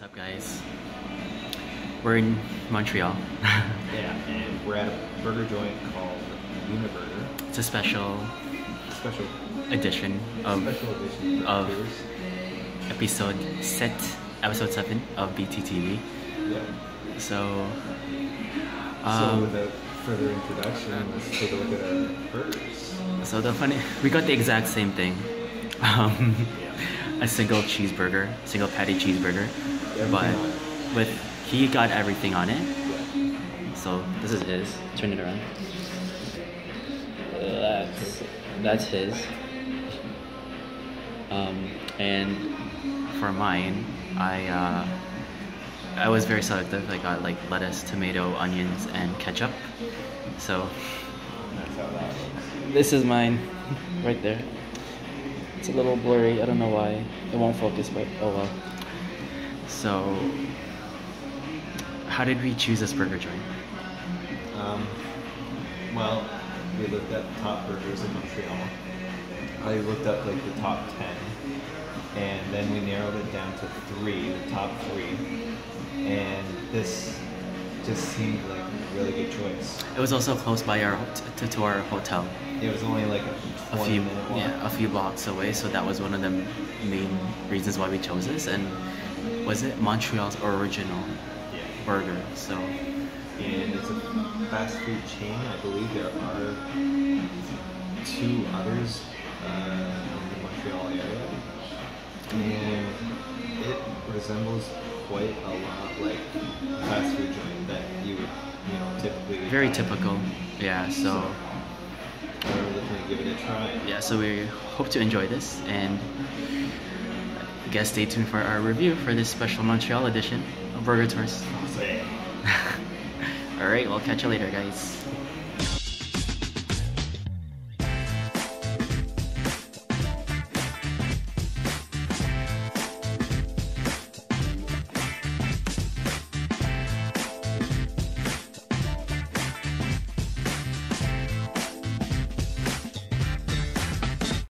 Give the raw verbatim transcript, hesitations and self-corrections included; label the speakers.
Speaker 1: up, guys? We're in Montreal.
Speaker 2: Yeah, and we're at a burger joint called Uniburger.
Speaker 1: It's a special
Speaker 2: Special
Speaker 1: edition of,
Speaker 2: special edition
Speaker 1: of
Speaker 2: burgers.
Speaker 1: episode set, episode seven of B T T V.
Speaker 2: Yeah.
Speaker 1: So,
Speaker 2: so
Speaker 1: um,
Speaker 2: without further introduction, let's take a look at our burgers.
Speaker 1: so the funny, we got the exact same thing. Um,
Speaker 2: Yeah.
Speaker 1: a single cheeseburger, single patty cheeseburger,
Speaker 2: Everything
Speaker 1: but
Speaker 2: on it.
Speaker 1: with he got everything on it.
Speaker 2: Yeah.
Speaker 1: So this is his. Turn it around. That's that's his. Um, and for mine, I uh, I was very selective. I got like lettuce, tomato, onions, and ketchup. So
Speaker 2: That's how that looks.
Speaker 1: this is mine, right there. It's a little blurry. I don't know why. It won't focus, but oh well. So, how did we choose this burger joint?
Speaker 2: Um, well, we looked at top burgers in Montreal. I looked up like the top ten, and then we narrowed it down to three, the top three, and this just seemed like a really good choice.
Speaker 1: It was also close by our to, to our hotel,
Speaker 2: It was only like a
Speaker 1: a
Speaker 2: twenty
Speaker 1: few
Speaker 2: minute walk.
Speaker 1: yeah, a few blocks away. So that was one of the main reasons why we chose this. And was it Montreal's original
Speaker 2: Yeah.
Speaker 1: burger? So
Speaker 2: And it's a fast food chain. I believe there are two others uh, in the Montreal area, and it resembles quite a lot like a fast food joint that you would, you know, typically
Speaker 1: very
Speaker 2: find.
Speaker 1: typical. Yeah. So
Speaker 2: We're definitely give it a try.
Speaker 1: yeah. So we hope to enjoy this, and I guess stay tuned for our review for this special Montreal edition of Burger Tours.
Speaker 2: So, yeah.
Speaker 1: All right, we'll catch you later, guys.